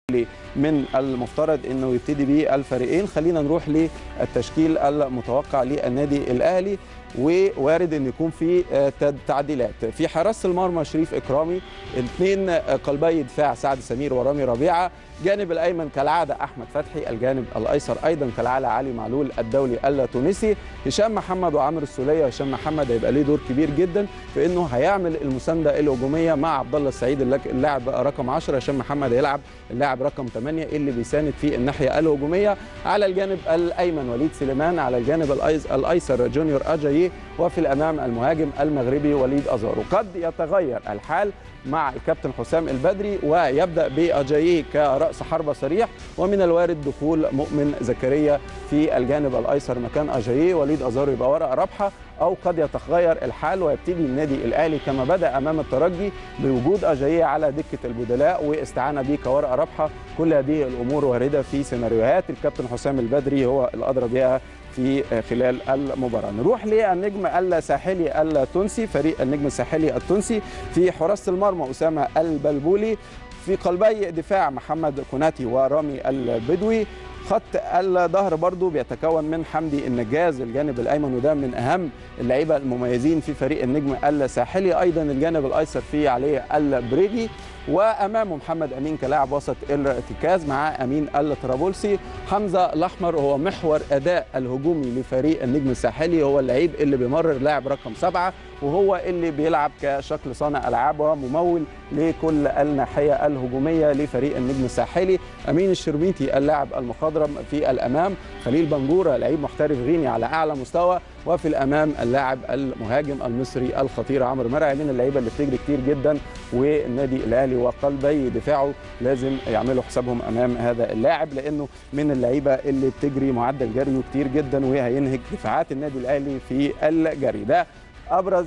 من المفترض انه يبتدي بيه الفريقين. خلينا نروح للتشكيل المتوقع للنادي الاهلي، ووارد ان يكون في تعديلات في حراسه المرمى. شريف اكرامي، اثنين قلبي دفاع سعد سمير ورامي ربيعه، جانب الايمن كالعاده احمد فتحي، الجانب الايسر ايضا كالعاده علي معلول الدولي التونسي، هشام محمد وعمرو السوليه. هشام محمد هيبقى ليه دور كبير جدا في انه هيعمل المسانده الهجوميه مع عبد الله السعيد اللاعب رقم 10. هشام محمد هيلعب اللاعب رقم 8 اللي بيساند في الناحيه الهجوميه. على الجانب الايمن وليد سليمان، على الجانب الايسر جونيور اجاييه، وفي الامام المهاجم المغربي وليد ازارو. قد يتغير الحال مع الكابتن حسام البدري ويبدا باجاييه كراس حربه صريح، ومن الوارد دخول مؤمن زكريا في الجانب الايسر مكان اجاييه، وليد ازارو يبقى ورقه رابحه. او قد يتغير الحال ويبتدي النادي الاهلي كما بدا امام الترجي بوجود اجاييه على دكه البدلاء واستعانه به كورقه رابحه. كل هذه الامور وارده في سيناريوهات الكابتن حسام البدري هو الادرى بها في خلال المباراه. نروح للنجم الساحلي التونسي، فريق النجم الساحلي التونسي. في حراسه المرمى اسامه البلبولي، في قلبي دفاع محمد كوناتي ورامي البدوي. خط الظهر برضو بيتكون من حمدي النجاز الجانب الايمن، وده من اهم اللعيبه المميزين في فريق النجم الساحلي. ايضا الجانب الايسر فيه علي البريدي، وامامه محمد امين كلاعب وسط الارتكاز مع امين الطرابلسي. حمزه الاحمر هو محور اداء الهجومي لفريق النجم الساحلي، هو اللعيب اللي بيمرر لاعب رقم 7، وهو اللي بيلعب كشكل صانع العاب وممول لكل الناحيه الهجوميه لفريق النجم الساحلي. امين الشربيتي اللاعب المخضرم في الامام، خليل بنجوره لعيب محترف غيني على اعلى مستوى، وفي الامام اللاعب المهاجم المصري الخطير عمرو مرعي، من اللعيبه اللي بتجري كتير جدا، والنادي الاهلي وقلبي دفاعه لازم يعملوا حسابهم امام هذا اللاعب، لانه من اللعيبه اللي بتجري معدل جريه كتير جدا وهينهج دفاعات النادي الاهلي في الجري. ده ابرز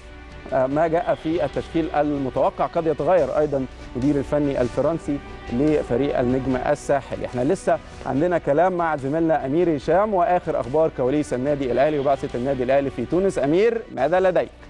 ما جاء في التشكيل المتوقع. قد يتغير ايضا مدير الفني الفرنسي لفريق النجم الساحلي. احنا لسه عندنا كلام مع زميلنا امير هشام واخر اخبار كواليس النادي الاهلي وبعثه النادي الاهلي في تونس. امير، ماذا لديك؟